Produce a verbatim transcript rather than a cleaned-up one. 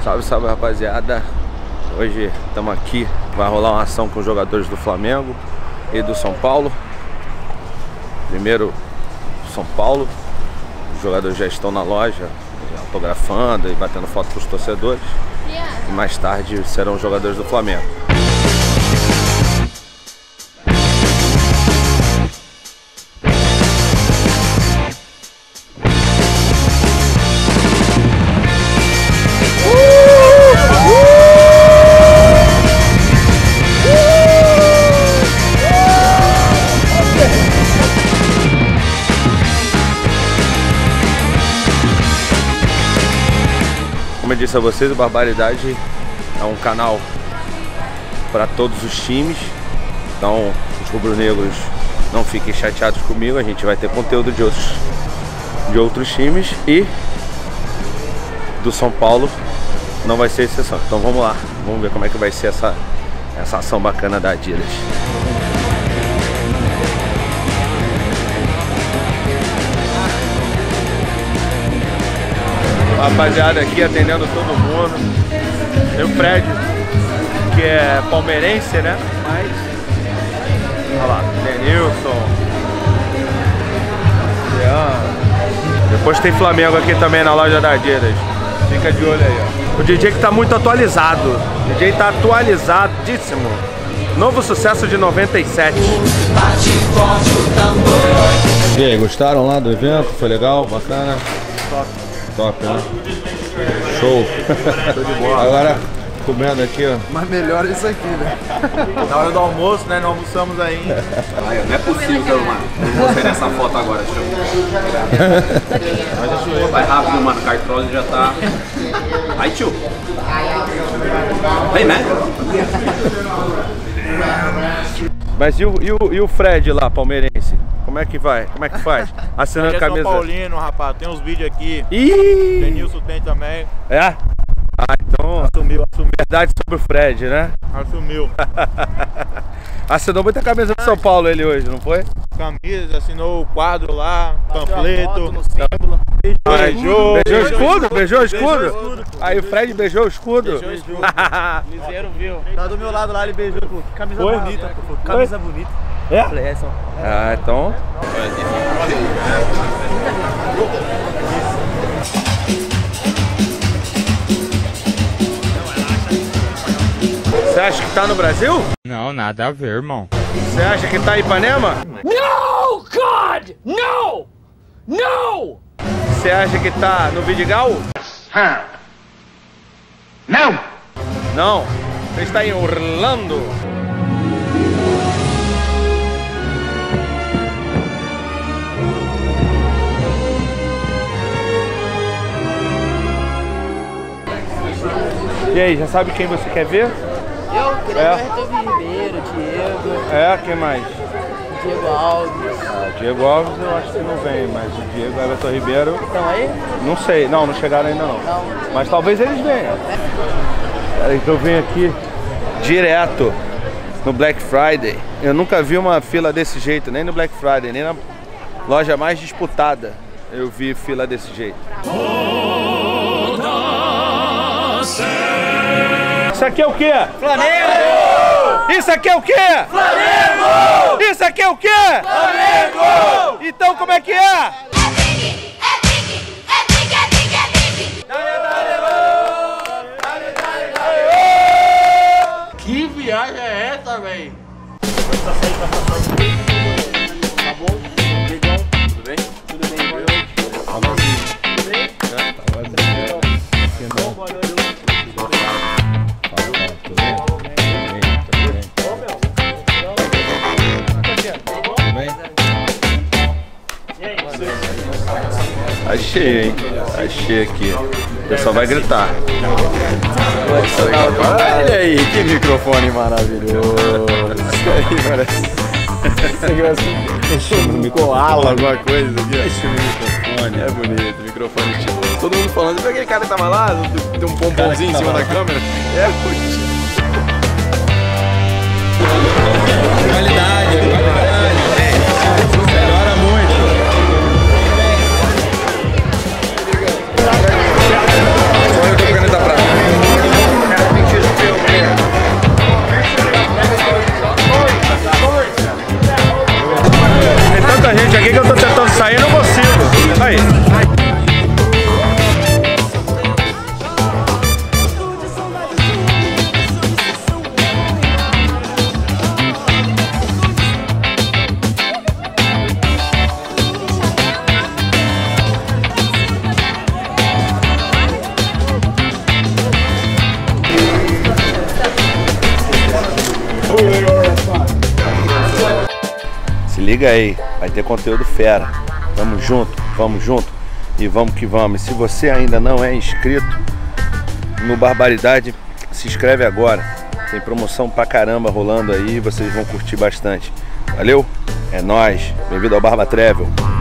Salve, salve, rapaziada. Hoje estamos aqui, vai rolar uma ação com os jogadores do Flamengo e do São Paulo. Primeiro São Paulo, os jogadores já estão na loja autografando e batendo foto com os torcedores. E mais tarde serão os jogadores do Flamengo. Como eu disse a vocês, o Barbaridade é um canal para todos os times. Então os rubro-negros não fiquem chateados comigo, a gente vai ter conteúdo de outros, de outros times. E do São Paulo não vai ser exceção. Então vamos lá, vamos ver como é que vai ser essa, essa ação bacana da Adidas. Rapaziada aqui atendendo todo mundo. Tem o Fred, que é palmeirense, né? Mas olha lá, Denilson, Jean. Depois tem Flamengo aqui também na loja da Adidas. Fica de olho aí, ó. O D J que tá muito atualizado. O D J tá atualizadíssimo. Novo sucesso de noventa e sete. E aí, gostaram lá do evento? Foi legal? Bacana? Top. Top, né? Show! Tô de bola. Agora, comendo aqui, ó. Mas melhor isso aqui, né? Na hora do almoço, né? Não almoçamos ainda. Ai, não é possível, mano. Eu vou sair nessa foto agora, tio. Vai rápido, mano. O Cartrose já tá... Aí, tio. Vem, né? Mas e o, e, o, e o Fred lá, palmeirense? Como é que vai? Como é que faz? Assinando a camisa. São Paulino, rapaz. Tem uns vídeos aqui. Ih! Denilson tem também. É? Ah, então... Assumiu, assumiu. Verdade sobre o Fred, né? Assumiu. Assinou muita camisa do São Paulo ele hoje, não foi? Camisa, assinou o quadro lá, panfleto. Beijou, beijou o escudo? Beijou o escudo? Aí o Fred beijou o escudo? Beijou o escudo. Liseiro viu. Tá do meu lado lá, ele beijou. Pô, camisa Foi? bonita, pô. Camisa Foi? bonita. É? Falei, é, só. Ah, então... Você acha que tá no Brasil? Não, nada a ver, irmão. Você acha que tá em Ipanema? No, God! No! No! Você acha que tá no Vidigal? Huh. Não! Não. Você está em Orlando. E aí, já sabe quem você quer ver? Eu queria É. ver Arthur Ribeiro, Diego, É, quem mais? Diego Alves. Ah, Diego Alves eu acho que não vem, mas o Diego Everton Ribeiro... Estão aí? Não sei, não, não chegaram ainda não. Não. Mas talvez eles venham. Peraí que eu venho aqui direto no Black Friday. Eu nunca vi uma fila desse jeito, nem no Black Friday, nem na loja mais disputada eu vi fila desse jeito. Isso aqui é o quê? Flamengo! Isso aqui é o quê? Flamengo! Isso aqui é o quê? Flamengo! Então como é que é? Que viagem é essa, véi? Tá bom? Tudo bem? Tudo bem, boa noite. Tudo bem? Boa noite. Achei, hein? Achei aqui. O pessoal vai gritar. Olha aí, que microfone maravilhoso. Isso aí parece... Isso aqui parece um koala, alguma coisa aqui. Esse microfone. É bonito, microfone tipo... Todo mundo falando, viu aquele cara que tava lá? Tem um pompomzinho em cima da câmera. É bonito. Qualidade, qualidade. Melhora muito. Olha o que o caneta pra mim. liga aí, vai ter conteúdo fera. Tamo junto, vamos junto e vamos que vamos. E se você ainda não é inscrito no Barbaridade, se inscreve agora. Tem promoção pra caramba rolando aí, vocês vão curtir bastante. Valeu? É nóis. Bem-vindo ao Barba Travel.